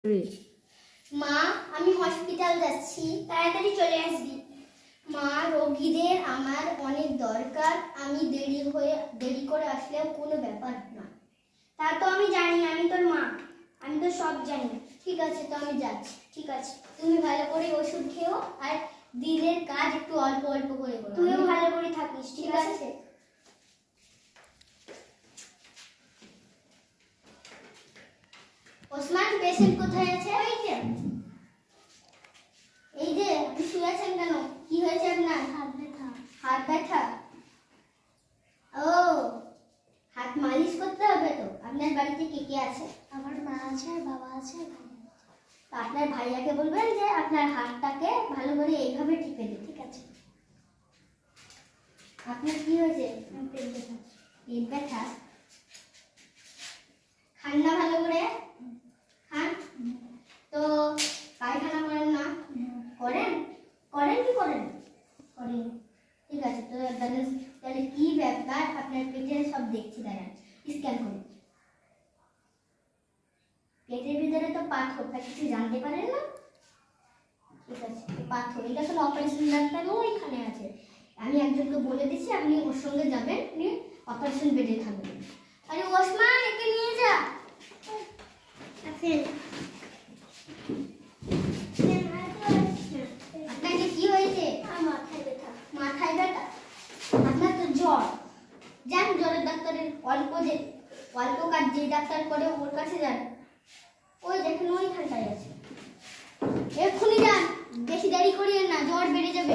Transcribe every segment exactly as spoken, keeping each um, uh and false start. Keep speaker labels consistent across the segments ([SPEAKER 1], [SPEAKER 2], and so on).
[SPEAKER 1] মা, আমি হসপিটাল যাচ্ছি, তাড়াতাড়ি চলে আসবি। মা, রোগীদের আমার অনেক দরকার, আমি দেরি হয়ে দেরি করে আসলেও কোনো ব্যাপার না। তা তো আমি জানি, আমি তোর মা, আমি তো সব জানি। ঠিক আছে, তো আমি যাচ্ছি। ঠিক আছে, তুমি ভালো করে ওষুধ খেও আর দিনের কাজ একটু অল্প অল্প করে করো। তুমিও ভালো করে থাকিস, ঠিক আছে? ওসমান, পেশেন্ট কোথায় আছে? ওই যে। এই যে, আপনি শুয়ে আছেন কেন? কি হয়েছে আপনার? হাত ব্যথা। হাত ব্যথা? ও, হাত মালিশ করতে হবে তো। আপনার বাড়িতে কে কে আছে? আমার মা আছে, বাবা আছে, আপনার ভাইয়াকে বলবেন যে আপনার হাতটাকে ভালো করে এইভাবে টিপে দিন। ঠিক আছে। আপনার কি হয়েছে? পেট ব্যথা। পেট ব্যথা? খান না ভালো করে? খান। তো পায়খানা করেন না? করেন? করেন কি করেন? করেন। ঠিক আছে, তো তাহলে কি ব্যাপার আপনার পেটে সব দেখছি, দাঁড়ান স্ক্যান করুন। পেটের ভিতরে তো পাথর, তা কিছু জানতে পারেন না? ঠিক আছে, পাথর, এটা আসলে অপারেশন ডাক্তারও ওইখানে আছে। আমি একজনকে বলে দিচ্ছি, আপনি ওর সঙ্গে যাবেন, আপনি অপারেশন বেডে থাকবেন। আরে ওসমান, একে নিয়ে যা। আপনাকে কি হয়েছে? মাথায় ব্যথা। মাথায় ব্যথা? আপনার তো জ্বর। যান জ্বরের ডাক্তারের অল্প যে অল্প কাজ যে ডাক্তার করে ওর কাছে যান। ওই দেখেন ওইখানটায় আছে, এক্ষুনি যান, বেশি দেরি করিয়েন না, জ্বর বেড়ে যাবে।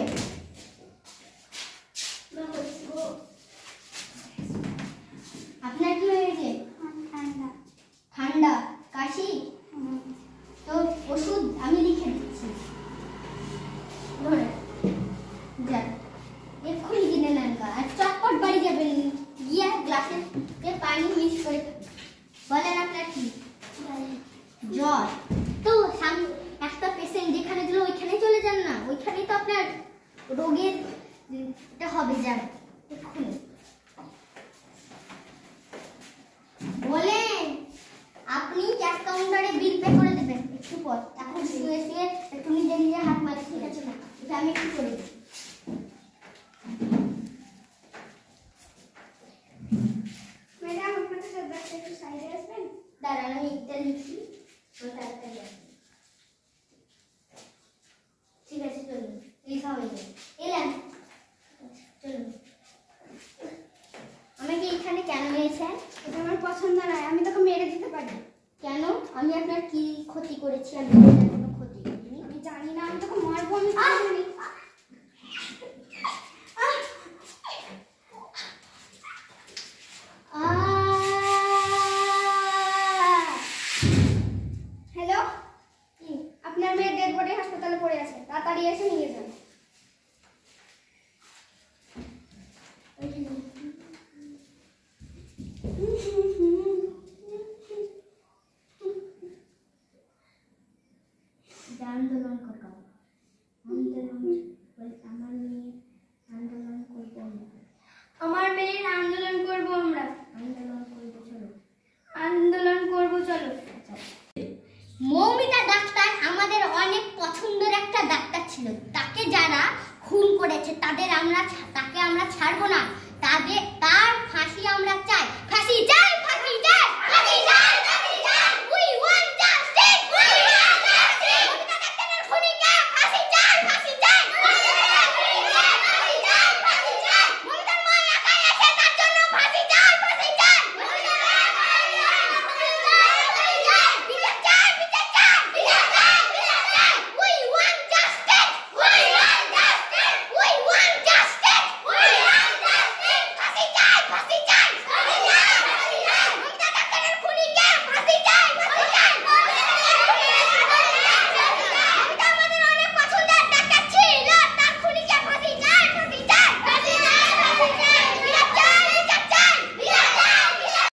[SPEAKER 1] আপনার কি হয়েছে? ঠান্ডা। ঠান্ডা? কাশি? তো ওষুধ আমি লিখে দিচ্ছি, ধরে যান, এক্ষুনি কিনে নেন। আর চটপট বাড়ি যাবেন, গিয়ে গ্লাসে পানি মিক্স করে বলেন আপনার কি জ্বর। তো একটা পেশেন্ট যেখানে দিল ওইখানে চলে যান না, ওইখানেই তো আপনার রোগের এটা হবে। যান এক্ষুনি। বলেন, আপনি ক্যাশ কাউন্টারে বিল পে করে দেবেন একটু পর। এখন শুয়ে শুয়ে একটু নিজে নিজে হাত মারি, ঠিক আছে না? এটা আমি একটু করে দিই। ম্যাডাম, আপনাকে সব বাচ্চা একটু সাইডে আসবেন। দাঁড়ান, আমি এটা লিখি, তাড়াতাড়ি আসবেন। ঠিক আছে, চলুন, লেখা হয়ে যাবে। এলেন, চলুন। আমাকে এখানে কেন নিয়েছেন? এটা আমার পছন্দ নয়, আমি তোকে মেরে দিতে পারি। কেন? আমি আপনার কি ক্ষতি করেছি? আমি কোনো ক্ষতি করিনি। আমি জানি না, আমি তোকে মারবো। আমি জানি। হ্যালো, আপনার মেয়ে ডেড বডি হাসপাতালে পড়ে আছে, তাড়াতাড়ি এসে নিয়ে যান। আন্দোলন করো, আন্দোলন। আমার মেয়ে আন্দোলন করবো আমরা। আমার মেয়ের আন্দোলন করবো আমরা। আন্দোলন করবো, চলো আন্দোলন করবো, চলো। মৌমিতা ডাক্তার আমাদের অনেক পছন্দের একটা ডাক্তার ছিল। তাকে যারা খুন করেছে তাদের আমরা তাকে আমরা ছাড়বো না। তাদের তার ফাঁসি আমরা চাই, ফাঁসি চাই।